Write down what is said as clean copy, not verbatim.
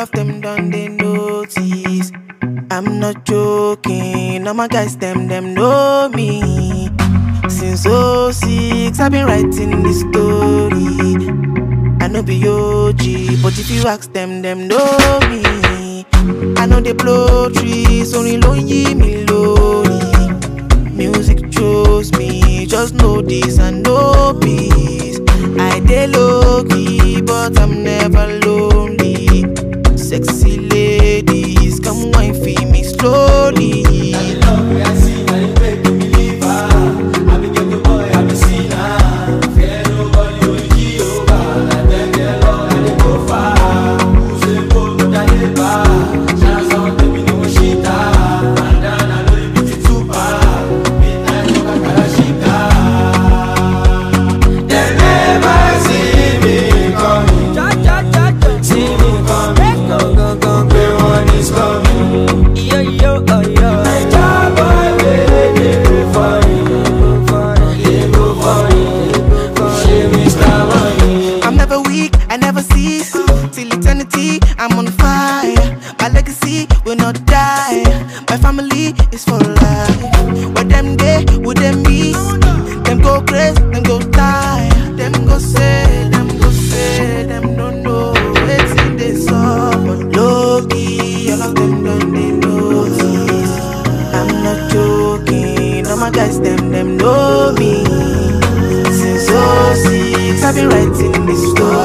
of them done they notice. I'm not joking, all my guys them know me. Since '06, I've been writing this story. I know be OG, but if you ask them know me. I know they blow trees, only lonely me lonely. Music chose me, just know this and know peace. I dey low key, but I'm never lonely. Sexy ladies, come wine for me slowly. I love where I see, now you make me believe. I be get the boy, I be seen. Fear nobody, only Jehovah. I beg the Lord, I dey go far. Who's a boy, but I dey bar. Shout out to me, no shit. Bandana, no limit to far. Midnight, no kakarashika. They never see me coming. See me coming, go, where one is coming. Yo, oh, yo. Naija boy, where they go funny. They go funny. She Mr. Money. I'm never weak, I never cease. Till eternity, I'm on fire. My legacy will not die. My family is for life. What them day, would them be? Them go crazy, them go die. Them go say, them don't know. Waiting this up, but low key, all of them done they notice. I'm not joking, all my guys them know me. Since '06, I've been writing this story.